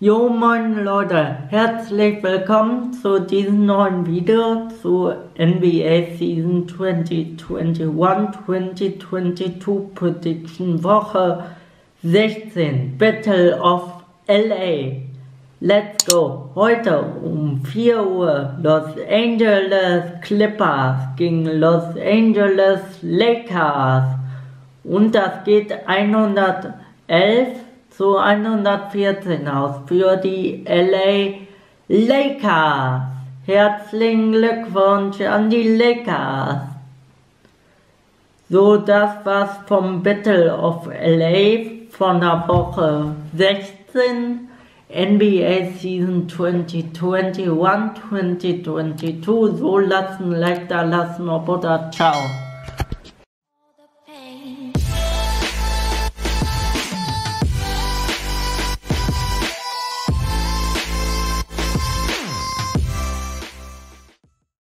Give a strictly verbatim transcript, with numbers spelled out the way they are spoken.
Jo moin Leute, herzlich willkommen zu diesem neuen Video zu N B A Season zwanzig einundzwanzig zweitausendzweiundzwanzig Prediction Woche sechzehn Battle of L A. Let's go! Heute um vier Uhr Los Angeles Clippers gegen Los Angeles Lakers und das geht hundertelf zu hundertvierzehn aus für die L A Lakers. Herzlichen Glückwunsch an die Lakers. So, das war's vom Battle of L A von der Woche sechzehn. N B A Season zwanzig einundzwanzig zweitausendzweiundzwanzig. So lassen, Like da lassen, oder ciao.